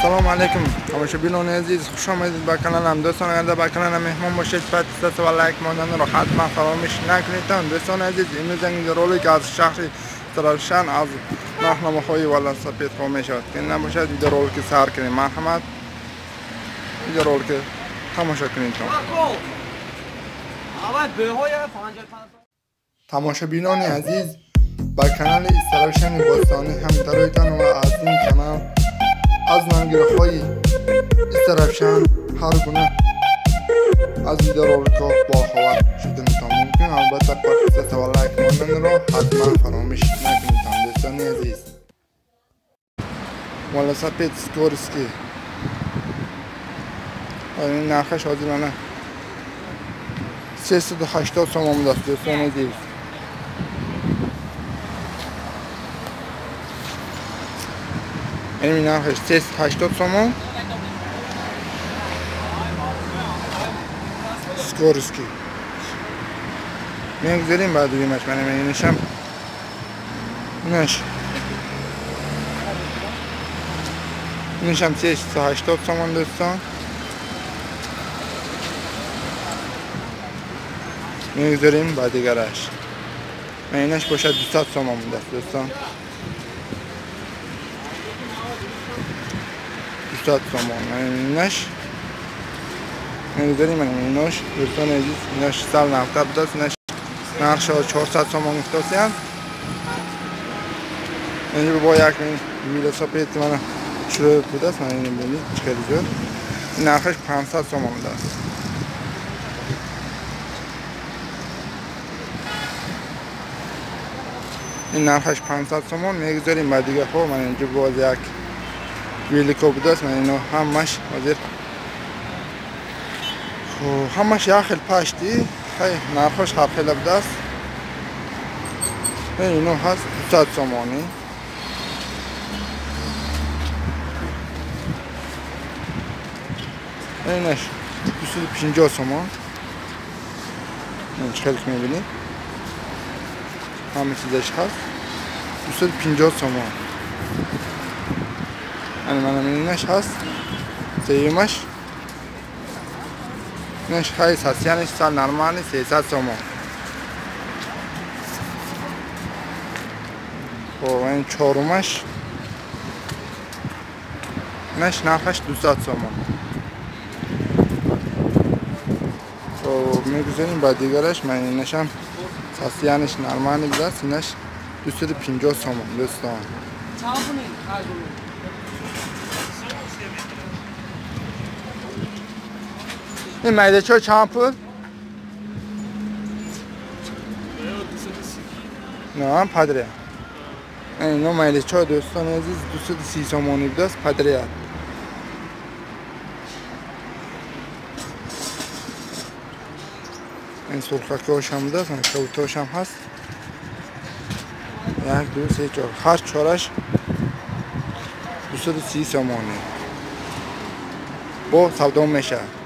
السلام علیکم تماشاچیان عزیز، خوش آمدید به کانالم. دوستان اگر به کانالم مهمان باشید دست و لایک ماندن رو حتما فراموش نکنید. دوستان عزیز، امروز این رولک از شهر سرشان از راهنماهای ولاسپید قوم شد که نباشد این رولک سر کنید. مرحمت این رولک تماشا کنید. تماشاچیان عزیز، با کانال سرشان باستانی همکاریتان و از این کانال از نمایش‌های استرافشان هر گونه از ویدیوها با خبر شدنتان ممکن. البته پادکست و لایک ماندن را حتما فراموش نکنید. دوستان عزیز، ولاسپید سکورسکی این نرخش عادلانه 380 تومان است. دوستان عزیز، این نرخش 380 تومان سکورسکی میگذاریم. بعد بیمش من نشم نشم 380 تومان دوستان میگذاریم. بعد دیگرش اینش باشد 200 تومان بوده دوستان. 200 تومان اینش میگذاریم. اینش دوستان عزیز، اینش سال نفته بوده است. اینش نرخش 400 تومان افتاده است. اینجا با یک ولاسپید من شروع بوده است. من اینو ببینید چقدر زیاد. این نرخش 500 تومان بوده است. این نرخش 500 تومان میگذاریم. بعد دیگه خب من اینجا باز یک ویلیکو بوده است. من اینو همش حاضر همش یک خیل پشتی خیلی نرخش هر خیلی بوده است. اینو هست 200 تومانی. اینش 250 تومان. این چقدر که میبینید همه چیزش هست 250 تومان. من اینش هست سیمش اینش خیلی هست، یعنی سال نرمالی 300 تومان. خب این چهارمش اینش نرخش 200 تومان. خب میگذاریم. بعد دیگرش من اینشم ساسیانش نرمالی بوده است. اینش 250 تومان دوستان. این میده چه چند پول؟ نه پدره. اینو میده چه دوستان عزیز 230 تومانی بوده است پدره. این سرخکاش هم بوده است. این شوتاش هم هست. 1 2 3 4 هر چهارش 230 تومانی با سودا میشه.